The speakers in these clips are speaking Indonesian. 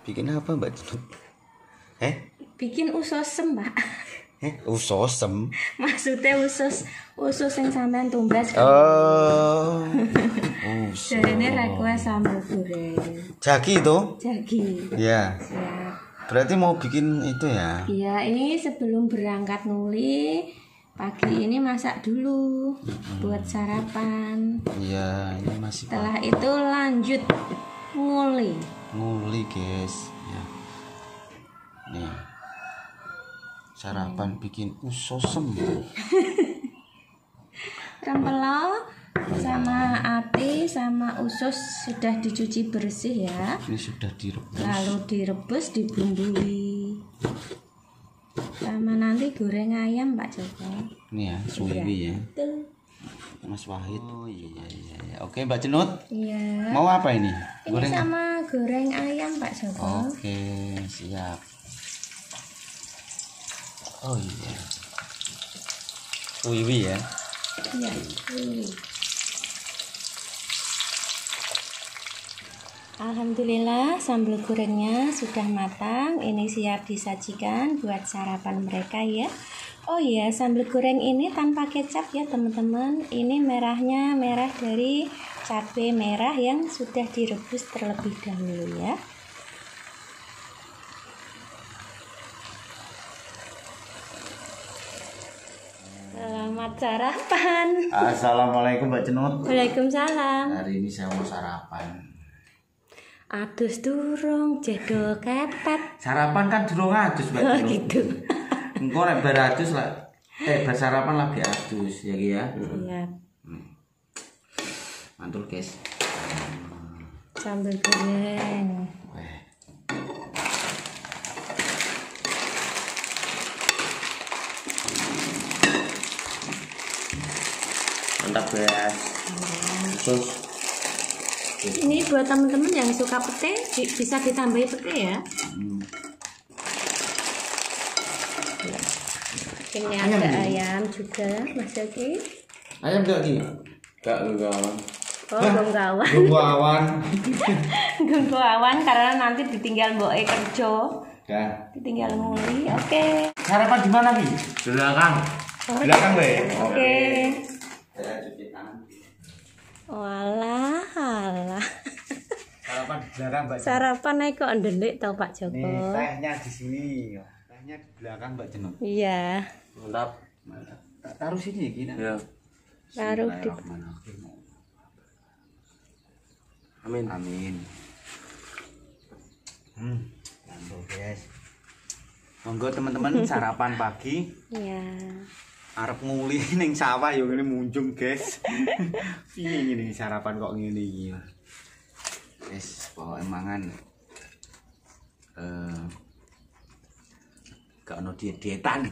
Bikin apa Mbak Junut? Bikin usosem, Mbak. Usosem? Maksudnya usus yang sampean tumbas. Oh. Jarene rekue sambal goreng. Jagi itu? Jagi. Iya. Ya. Berarti mau bikin itu ya? Iya, ini sebelum berangkat nuli pagi ini masak dulu buat sarapan. Iya, ini masih. Setelah itu lanjut nguli. Nguli, guys. Ya. Nih. Sarapan bikin usosem. Rempelo sama ati sama usus sudah dicuci bersih ya. Ini sudah direbus. Lalu direbus, dibumbui. Sama nanti goreng ayam Pak Joko. Ini ya, suwiwi ya. Tuh. Mas Wahid. Oh iya. Oke, Mbak Junut. Iya. Mau apa ini? Ini sama goreng ayam Pak Joko. Oke, siap. Oh iya. Wiwi ya. Iya. Alhamdulillah sambal gorengnya sudah matang. Ini siap disajikan buat sarapan mereka ya. Oh iya, sambal goreng ini tanpa kecap ya teman-teman. Ini merahnya merah dari cabai merah yang sudah direbus terlebih dahulu ya. Selamat sarapan. Assalamualaikum Mbak Junut. Waalaikumsalam. Hari ini saya mau sarapan. Adus durung, jedol kepet. Sarapan kan durung adus Mbak Junut. Gitu. Engko nek bar adus lah. Bar sarapan lagi adus ya Ki ya. Iya. Mantul guys. Sambal goreng. Mantap guys. Sus. Ini buat teman-teman yang suka pete bisa ditambahi pete ya. Ini ada ayam juga Mas Yogi. Ayam enggak Ki? Enggak gawan. Oh, gonggawan. Gonggawan. Gonggawan karena nanti ditinggal mboke kerja. Ya. Ditinggal muli. Oke. Sarapan di mana Ki? Di belakang. Belakang we. Oke. Walah, alah. Sarapan di belakang Mbak. Sarapan naik kok ndelik tau Pak Joko. Nih, tehnya di sini. Tehnya di belakang Mbak Junut. Iya. Mantap. Taruh sini ya Ki. Ya. Taruh di. Amin. Amin. Mantap guys. Monggo teman-teman sarapan pagi. Iya. Arep nguli ning sawah yo ngene munjung guys. Piye ngene sarapan kok ngene iki. Wis pokoke mangan. Gak ono diet-dietan.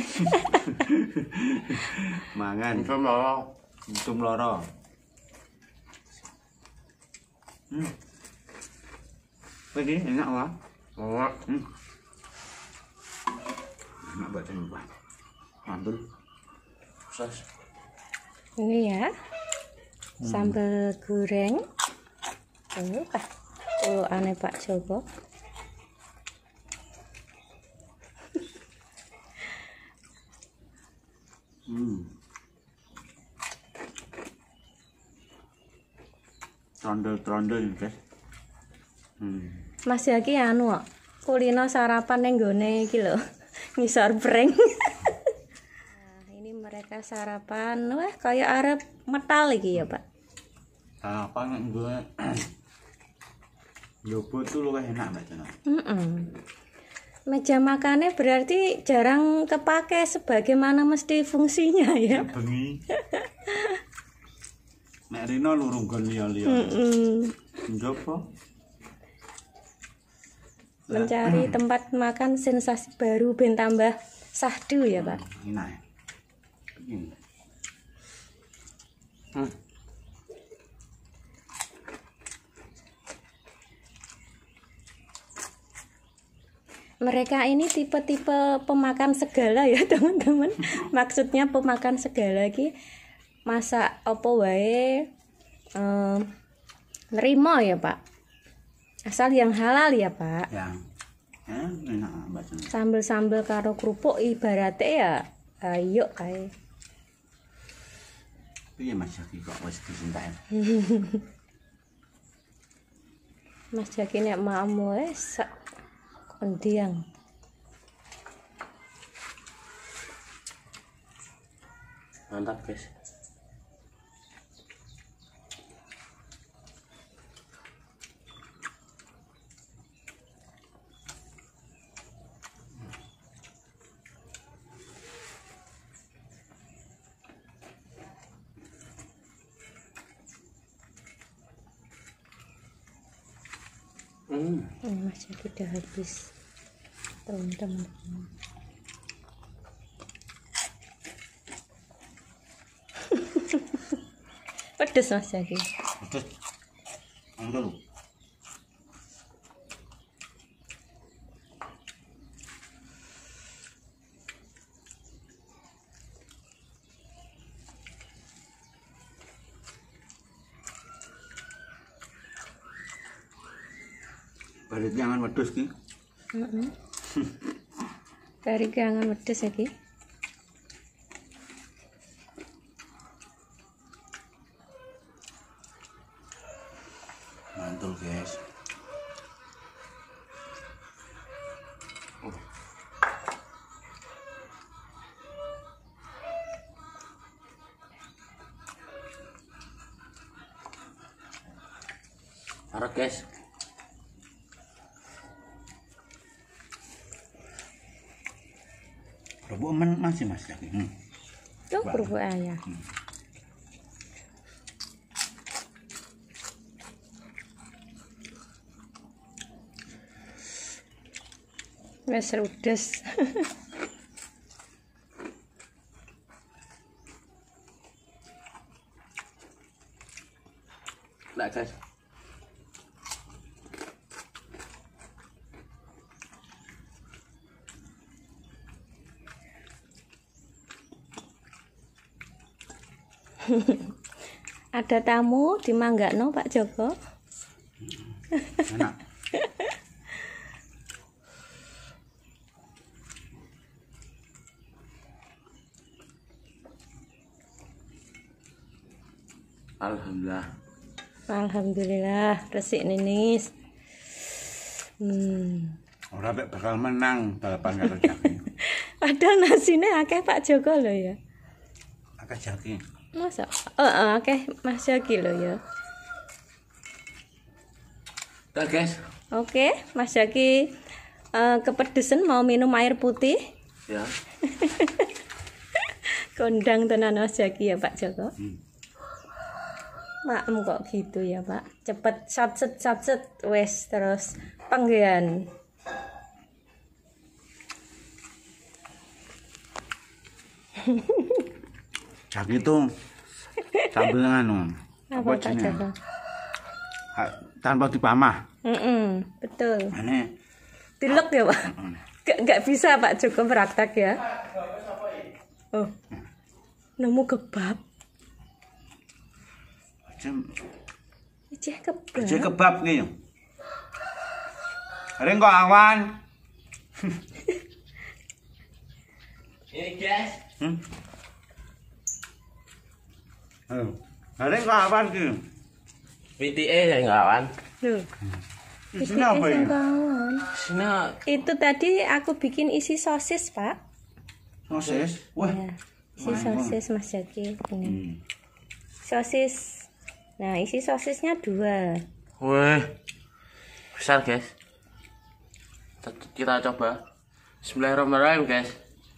Mangan. Untung loro. Lagi enak lah. Enak. Enak banget ini, Pak. Mantul. Sos. Ini ya. Sambal goreng. Aneh Pak Joko. Trondol guys. Mas Yaki anu kok kulino sarapan ning gone iki lho. Ngisor breng. Nah, ini mereka sarapan. Wah, kayak arep metal iki ya, Pak. Apa nek gue Yobo tuh luwih enak Mbak Junut. Meja makannya berarti jarang kepake sebagaimana mesti fungsinya ya. Bengi. Nek rino lurunggon liya-liya. Njopo? Mencari tempat makan sensasi baru ben tambah sahdu ya, Pak. Enak. Mereka ini tipe-tipe pemakan segala ya teman-teman. Maksudnya pemakan segala ki masak apa wae nerimo ya Pak. Asal yang halal ya, Pak. Yang enak mbak. Sambel-sambel karo kerupuk ibaratnya ya ayo kae. Iya Mas Jaki kok wis disintain. Mas Jaki nek makmu wis sak kondiang. Mantap guys. Mas Jaki udah habis. Teman-teman. Pedes Mas Jaki. Pedes. Anggur. Balik jangan wedhus ki. Heeh. Kari jangan pedes iki. Mantul guys. Parah guys. Kerupuk masih Mas Jaki. Tuh kerupuk ayam. Wes rudes. Nah guys. Ada tamu dimanggakno Pak Joko. Enak. Alhamdulillah. Alhamdulillah resik ninis. Ora bakal menang balapan karo Jaki. Padahal nasine akeh Pak Joko lho ya. Akeh Jaki. Masa? Akeh Mas Jaki lho ya. Udah guys. Oke, Mas Jaki kepedesan mau minum air putih. Ya. Kondang tenan Mas Jaki ya Pak Joko. Maem kok gitu ya Pak. Cepet satset wes terus panggian. Jaki itu sambil nganu. Apa Pak jenenge? Joko? Tanpa dipamah. Betul. Aneh. Tilek ya Pak. Gak bisa Pak Joko praktek ya. Oh. Nemu kebab. Ijeh kebab. Aja kebab nih. Ring kok awan. Ini guys. Ring kok awan ki. PTE ya kawan. Loh. Ini apa ya? Kawan. Sini Itu tadi aku bikin isi sosis, Pak. Sosis. Wah. Ya, isi sosis Mas Jaki ini. Sosis. Nah, isi sosisnya 2. wih. Besar guys. Kita coba. Bismillahirrahmanirrahim guys.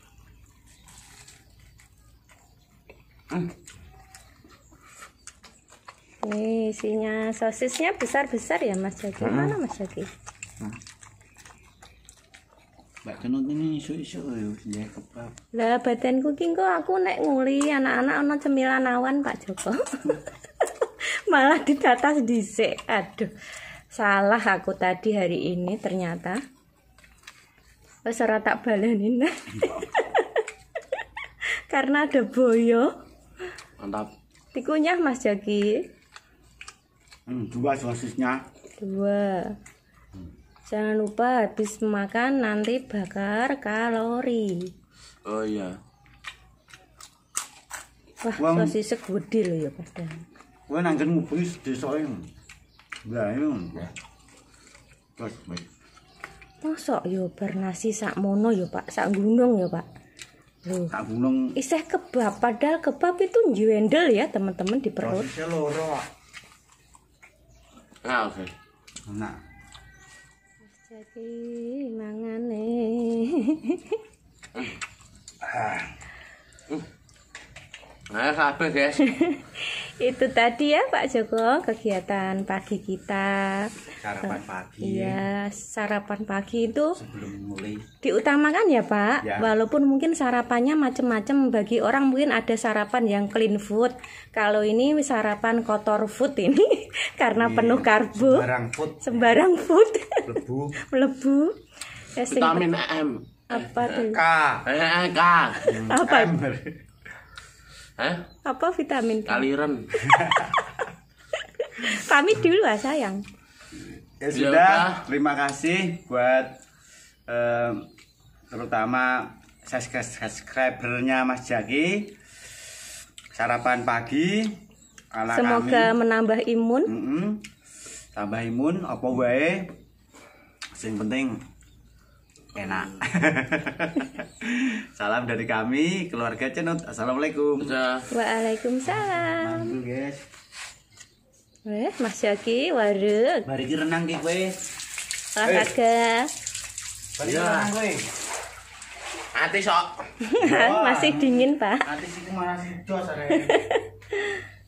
Nih, isinya sosisnya besar-besar ya Mas Jaki. Mana Mas Jaki? Mbak Kenut ini isu-isu ya kebab. Lah badanku ki kok aku nek nguli anak-anak ana cemilan awan Pak Joko. Malah ditatas dhisik. Aduh. Salah aku tadi hari ini ternyata. Wes ora tak baleni. Karena ada boyo. Mantap. Dikunyah Mas Jaki. 2 sosisnya. 2. Jangan lupa habis makan nanti bakar kalori. Oh iya. Wah, Wang. sosis segede loh ya padahal. Kowe nanggen ngubuhi desa iki. Lah yo. Terus baik. Mosok yo bar nasi sak mono yo Pak, sak gunung yo Pak. Loh, Sak gunung iseh kebab padahal kebab itu njwendel ya teman-teman di perut. sosisnya loro. Nah, oke. Enak. Jadi mangane. Nah, kabeh guys. Itu tadi ya Pak Joko kegiatan pagi kita. Sarapan pagi Iya, sarapan pagi itu sebelum mulai. diutamakan ya Pak. Ya. Walaupun mungkin sarapannya macam-macam, bagi orang mungkin ada sarapan yang clean food. Kalau ini sarapan kotor food ini karena penuh karbo. Sembarang food, Sembarang food. lebu, Melebu. Ya, sing- Vitamin M. apa tuh? K, K. Apa? M. Hah? Apa vitamin K? Kaliren. Pamit dulu ah sayang. Ya Ya sudah, udah. terima kasih buat terutama subscribernya Mas Jaki. Sarapan pagi ala Semoga kami. menambah imun. Tambah imun apa wae. Yang penting enak. Salam dari kami keluarga Cenut. Assalamualaikum. Udah. Waalaikumsalam. Mantul guys. Mas Jaki, warung Mari ki renang ki kowe. olahraga. Mari Iya. renang kowe. Ati sok. Masih dingin Pak. Nanti siku mana sih jos arek.